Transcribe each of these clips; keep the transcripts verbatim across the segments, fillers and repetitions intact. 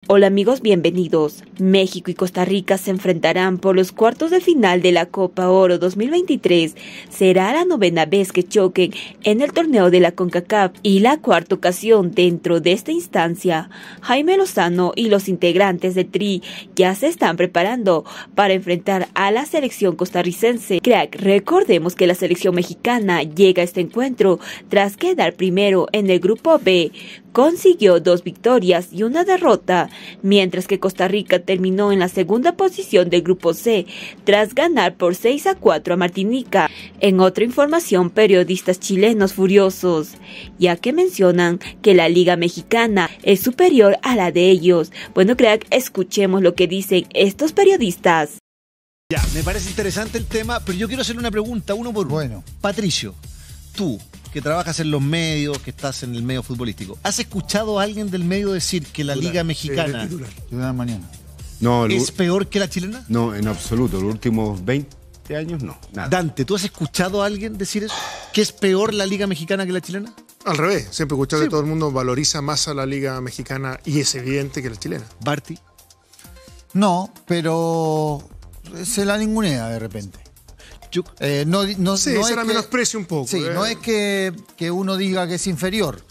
Hola amigos, bienvenidos. México y Costa Rica se enfrentarán por los cuartos de final de la Copa Oro dos mil veintitrés. Será la novena vez que choquen en el torneo de la CONCACAF y la cuarta ocasión dentro de esta instancia. Jaime Lozano y los integrantes del Tri ya se están preparando para enfrentar a la selección costarricense. Crack, recordemos que la selección mexicana llega a este encuentro tras quedar primero en el grupo B. Consiguió dos victorias y una derrota, mientras que Costa Rica terminó en la segunda posición del grupo C, tras ganar por seis a cuatro a Martinica. En otra información, periodistas chilenos furiosos, ya que mencionan que la Liga Mexicana es superior a la de ellos. Bueno, crack, escuchemos lo que dicen estos periodistas. Ya, me parece interesante el tema, pero yo quiero hacerle una pregunta, uno por uno. Bueno. Patricio, tú, que trabajas en los medios, que estás en el medio futbolístico, ¿has escuchado a alguien del medio decir que la titular, Liga Mexicana sí, titular, mañana. No, el, es peor que la chilena? No, en absoluto. Los últimos veinte años, no. Nada. Dante, ¿tú has escuchado a alguien decir eso? ¿Que es peor la Liga Mexicana que la chilena? Al revés, siempre he escuchado Sí. que todo el mundo valoriza más a la Liga Mexicana y es evidente que la chilena. Barty. No, pero se la ningunea de repente. Yo, Eh, no, no, Sí, no será es que- menosprecio un poco. Sí, eh. no es que, que uno diga que es inferior,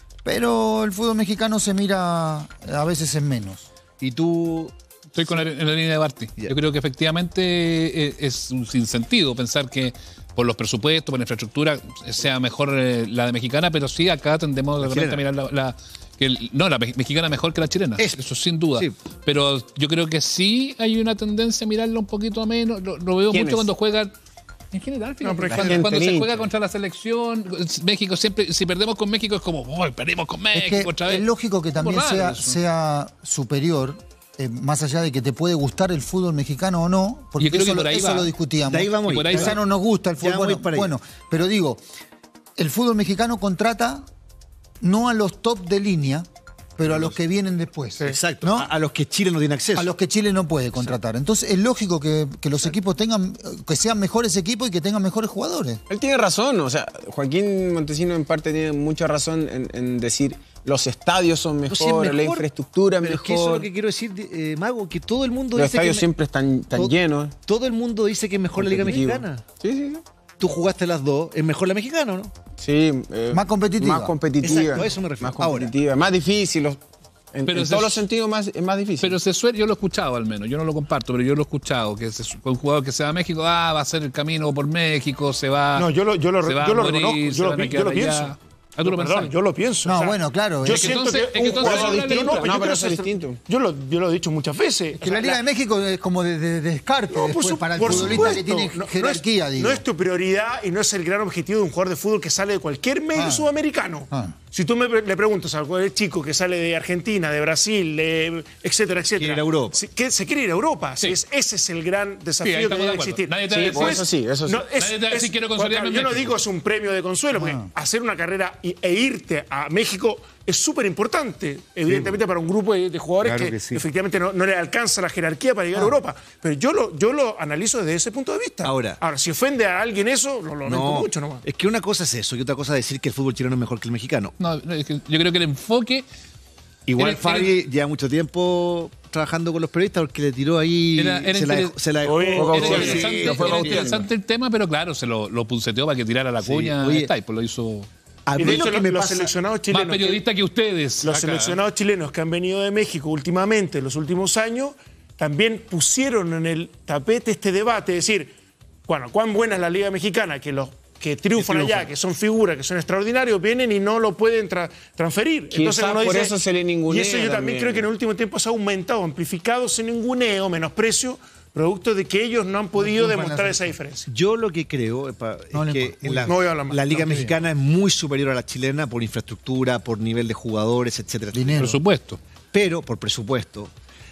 pero el fútbol mexicano se mira a veces en menos. y tú... Estoy con la, en la línea de Barty. Ya. Yo creo que efectivamente es, es un sinsentido pensar que por los presupuestos, por la infraestructura, sea mejor eh, la de mexicana, pero sí acá tendemos de repente a mirar la... la- que el- no, la me- mexicana mejor que la chilena. Eso. Eso, sin duda. Sí. Pero yo creo que sí hay una tendencia a mirarla un poquito a menos. Lo, lo veo ¿Quiénes? mucho cuando juegan. En general, fíjate, No, pero es que cuando, gente cuando se hincha. juega contra la selección, México siempre, si perdemos con México es como, "Uy, perdimos con Es México que otra vez". es lógico que Es como también raro sea, eso. sea superior, eh, más allá de que te puede gustar el fútbol mexicano o no, porque Yo creo eso, que por lo, ahí eso va. lo discutíamos. De ahí vamos a ir. por ahí Quizá va. no nos gusta el Ya fútbol. vamos a ir Bueno, para allá. bueno, pero digo, el fútbol mexicano contrata no a los top de línea, pero a los que vienen después. Exacto, ¿no? a, a los que Chile no tiene acceso. A los que Chile no puede contratar. Entonces es lógico que, que los equipos tengan, que sean mejores equipos y que tengan mejores jugadores. Él tiene razón, o sea, Joaquín Montesino en parte tiene mucha razón en, en decir los estadios son No, mejores, si es mejor, la infraestructura es pero mejor. es que eso es lo que quiero decir, eh, Mago, que todo el mundo Los dice estadios que... me- siempre están, están todo- llenos. Todo el mundo dice que es mejor la Liga competitivo. Mexicana. Sí, sí, sí. Tú jugaste las dos, es mejor la mexicana, ¿o no? Sí, eh, Más competitiva. Más competitiva. Exacto, a eso me refiero. Más competitiva, más difícil. los- en Pero en se- todos los sentidos más, es más difícil. Pero se suele, yo lo he escuchado al menos, yo no lo comparto, pero yo lo he escuchado, que se, un jugador que se va a México, ah, va a hacer el camino por México, se va. No, yo lo, yo lo, se va yo a lo morir, reconozco, se yo lo, van a pi- yo quedar lo allá. pienso. Ah, tú lo Perdón, pensás. yo lo pienso. No, bueno, claro, Yo es que siento entonces- que es que un entonces jugador es distinto. distinto. yo No, pero creo eso es que distinto. Yo lo, yo lo he dicho muchas veces. que la Liga de México es como de, de- de descarte No, por después su- para el por futbolista que supuesto. tiene No- no es- jerarquía, digo. No es tu prioridad y no es el gran objetivo de un jugador de fútbol que sale de cualquier medio Ah. sudamericano. Ah. Si tú me, le preguntas a cualquier chico que sale de Argentina, de Brasil, de, etcétera, etcétera. Quiere ir a Europa. si- que se quiere ir a Europa. Sí. Es- ese es el gran desafío Sí, ahí que estamos debe de acuerdo. existir. Nadie te va a Sí, decir- pues eso sí, eso sí. No, es- Nadie te va a decir, es- quiero consolidarme en Yo no México. digo es un premio de consuelo, porque Ah. hacer una carrera y- e irte a México es súper importante, evidentemente para un grupo de, de jugadores Claro que, que sí. efectivamente no, no le alcanza la jerarquía para llegar a Europa. Pero yo lo, yo lo analizo desde ese punto de vista. Ahora- Ahora si ofende a alguien eso, lo lamento No, mucho nomás. es que una cosa es eso y otra cosa es decir que el fútbol chileno es mejor que el mexicano. No, no, es que yo creo que el enfoque Igual Era- Fabi era- lleva mucho tiempo trabajando con los periodistas porque le tiró ahí, Era- era se, la dejó, interes- se la dejó. Oye, era Sí, interesante, lo fue era bauteando. interesante el tema, pero claro, se lo, lo punceteó para que tirara la Sí, cuña. oye, está, y pues lo hizo A Y mí de lo hecho, que me los pasa... seleccionados más chilenos. que- periodista que ustedes. Los acá. seleccionados chilenos que han venido de México últimamente, en los últimos años, también pusieron en el tapete este debate, es decir, bueno, cuán buena es la Liga Mexicana, que los que triunfan allá, que son figuras, que son extraordinarios, vienen y no lo pueden tra- transferir. Quizá por eso se le ningunea Y eso yo también, también. creo que en el último tiempo se ha aumentado, amplificado ese ninguneo, menosprecio, producto de que ellos no han podido triunfan demostrar las- esa diferencia. Yo lo que creo epa, No, es no que importa. en la, No voy a hablar más. la Liga No, muy Mexicana es muy superior a la chilena por infraestructura, por nivel de jugadores, etcétera. Dinero. Por supuesto. Pero, por presupuesto,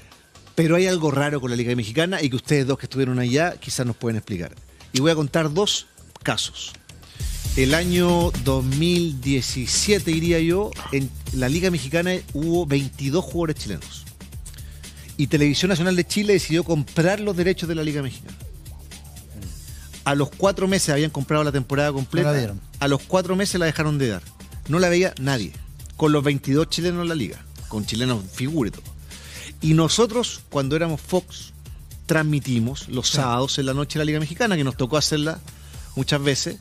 pero hay algo raro con la Liga Mexicana y que ustedes dos que estuvieron allá quizás nos pueden explicar. Y voy a contar dos casos. El año dos mil diecisiete, diría yo, en la Liga Mexicana hubo veintidós jugadores chilenos. Y Televisión Nacional de Chile decidió comprar los derechos de la Liga Mexicana. A los cuatro meses habían comprado la temporada completa. No la dieron. A los cuatro meses la dejaron de dar. No la veía nadie. Con los veintidós chilenos en la liga. Con chilenos figura y todo. Y nosotros, cuando éramos Fox, transmitimos los sí. sábados en la noche la Liga Mexicana, que nos tocó hacerla muchas veces,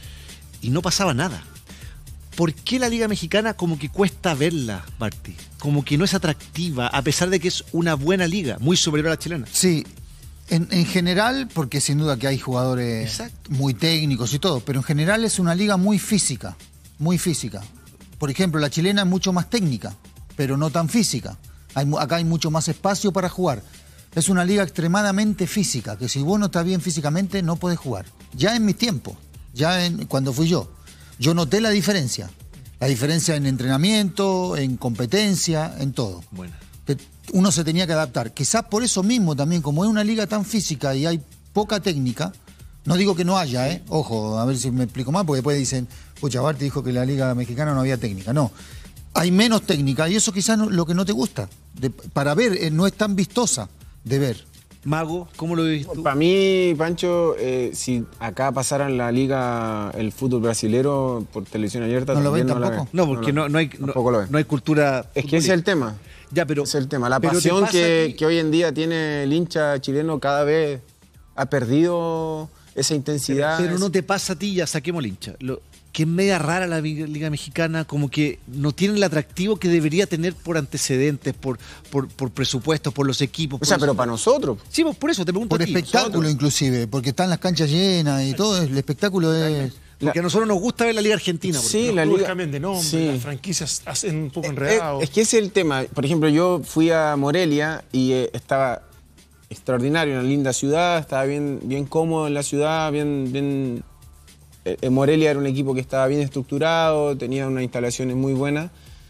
y no pasaba nada. ¿Por qué la Liga Mexicana como que cuesta verla, Barty? Como que no es atractiva, a pesar de que es una buena liga, muy superior a la chilena. Sí, en, en general, porque sin duda que hay jugadores Exacto. muy técnicos y todo, pero en general es una liga muy física, muy física. Por ejemplo, la chilena es mucho más técnica, pero no tan física. Hay, acá hay mucho más espacio para jugar. Es una liga extremadamente física, que si vos no estás bien físicamente no podés jugar. Ya en mis tiempos, ya en, cuando fui yo, yo noté la diferencia. La diferencia en entrenamiento, en competencia, en todo. Bueno. Que uno se tenía que adaptar. Quizás por eso mismo también, como es una liga tan física y hay poca técnica, no digo que no haya, ¿eh? Ojo, a ver si me explico más, porque después dicen, pucha, Barty dijo que en la liga mexicana no había técnica. No. Hay menos técnica y eso quizás no, lo que no te gusta. De, para ver, eh, no es tan vistosa de ver. Mago, ¿cómo lo ves tú? Para mí, Pancho, eh, si acá pasaran la liga, el fútbol brasilero por televisión abierta, ¿no lo ven no tampoco? No, porque no, no, no hay, no, no hay cultura. Es que ese es el tema. Ya, pero, es el tema. La pasión que, que... que hoy en día tiene el hincha chileno cada vez ha perdido esa intensidad. Pero, pero ese... no te pasa a ti, ya saquemos el hincha. Lo, que es media rara la Liga Mexicana, como que no tiene el atractivo que debería tener por antecedentes, por, por, por presupuestos, por los equipos. O sea, eso. pero para nosotros. Sí, pues por eso te pregunto Por a ti. espectáculo Nosotros. Inclusive, porque están las canchas llenas y todo, el espectáculo es... Porque a nosotros nos gusta ver la Liga Argentina. Sí, los la Liga cambian de nombre, sí. las franquicias hacen un poco enredado. Es, es que ese es el tema. Por ejemplo, yo fui a Morelia y eh, estaba extraordinario, una linda ciudad, estaba bien, bien cómodo en la ciudad, bien... bien... En Morelia era un equipo que estaba bien estructurado, tenía unas instalaciones muy buenas.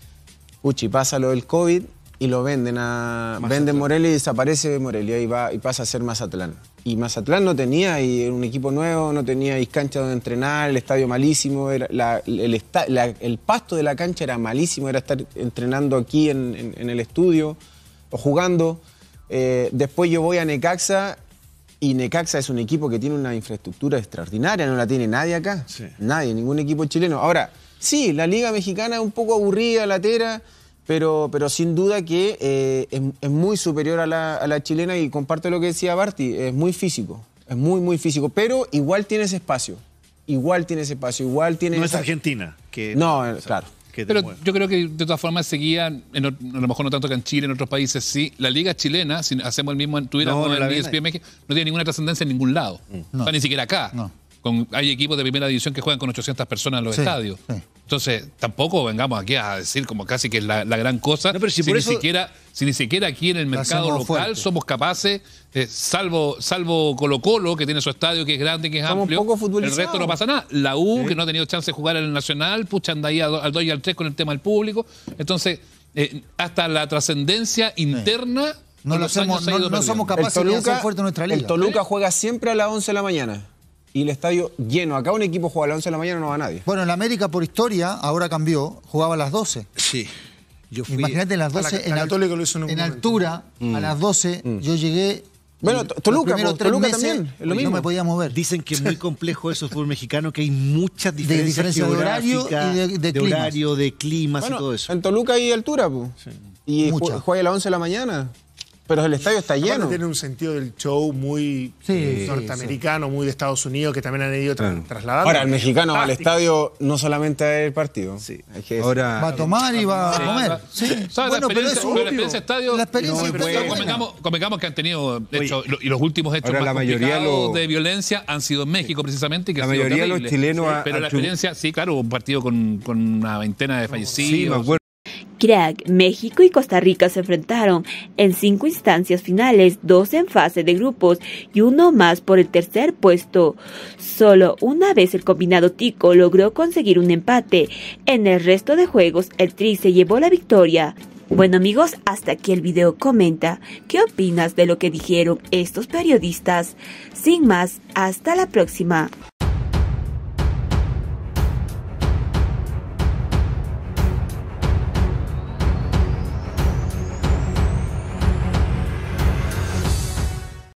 Uchi, pasa lo del COVID y lo venden a Mazatlán. Venden Morelia y desaparece Morelia y, va, y pasa a ser Mazatlán. Y Mazatlán no tenía, y era un equipo nuevo, no tenía cancha donde entrenar, el estadio malísimo, era la, el, esta, la, el pasto de la cancha era malísimo, era estar entrenando aquí en, en, en el estudio o jugando. Eh, después yo voy a Necaxa. Y Necaxa es un equipo que tiene una infraestructura extraordinaria, no la tiene nadie acá. Sí. Nadie, ningún equipo chileno. Ahora, sí, la Liga Mexicana es un poco aburrida, latera, pero, pero sin duda que eh, es, es muy superior a la, a la chilena y comparto lo que decía Barty, es muy físico, es muy, muy físico, pero igual tiene ese espacio, igual tiene ese espacio, igual tiene... No esa... es Argentina. Que, no, o sea, claro. Pero mueve. Yo creo que de todas formas seguía, en, a lo mejor no tanto que en Chile, en otros países sí, la liga chilena, si hacemos el mismo, tuviéramos no, no el E S P N México, no tiene ninguna trascendencia en ningún lado. No. O sea, ni siquiera acá. No. Con, hay equipos de primera división que juegan con ochocientas personas en los sí, estadios. Sí. Entonces, tampoco vengamos aquí a decir como casi que es la, la gran cosa. No, pero si, si, ni eso... siquiera, si ni siquiera aquí en el mercado local fuerte. Somos capaces, eh, salvo salvo Colo-Colo, que tiene su estadio, que es grande, que es somos amplio, poco el resto no pasa nada. La U, ¿sí? que no ha tenido chance de jugar en el Nacional, pucha, anda ahí al dos y al tres con el tema del público. Entonces, eh, hasta la trascendencia interna... Sí. No, lo hacemos, no, no somos capaces Toluca, de hacer fuerte nuestra liga. El Toluca ¿sí? juega siempre a las once de la mañana. Y el estadio lleno. Acá un equipo juega a las once de la mañana, no va nadie. Bueno, en América por historia, ahora cambió, jugaba a las doce. Sí. Yo fui Imagínate en las doce, la, en, la lo hizo en, en altura, mm. a las doce, mm. yo llegué... Bueno, Toluca, Toluca también, es lo mismo. No me podía mover. Dicen que es muy complejo eso, el fútbol mexicano, que hay muchas diferencias de, diferencia de horario y de, de, de horario, de climas bueno, y todo eso. En Toluca hay altura, pues. Sí. Y Mucha. juega a las once de la mañana. Pero el estadio está lleno. Aparte tiene un sentido del show muy sí, eh, norteamericano, sí. muy de Estados Unidos, que también han ido tra trasladando. Ahora, el mexicano va al estadio no solamente a ver el partido. Sí. Hay que Ahora, va a tomar y va sí. a comer. Sí. ¿Sabes? Bueno, la experiencia, pero la experiencia estadio... La experiencia no, pero convengamos, convengamos que han tenido hechos, y los últimos hechos ahora, más la mayoría complicados lo... de violencia han sido en México, precisamente. Que la mayoría de los chilenos... Sí, a, pero a la tu... experiencia, sí, claro, un partido con, con una veintena de fallecidos. Sí, me acuerdo. Crack, México y Costa Rica se enfrentaron en cinco instancias finales, dos en fase de grupos y uno más por el tercer puesto. Solo una vez el combinado tico logró conseguir un empate. En el resto de juegos, el Tri se llevó la victoria. Bueno amigos, hasta aquí el video. Comenta, ¿qué opinas de lo que dijeron estos periodistas? Sin más, hasta la próxima.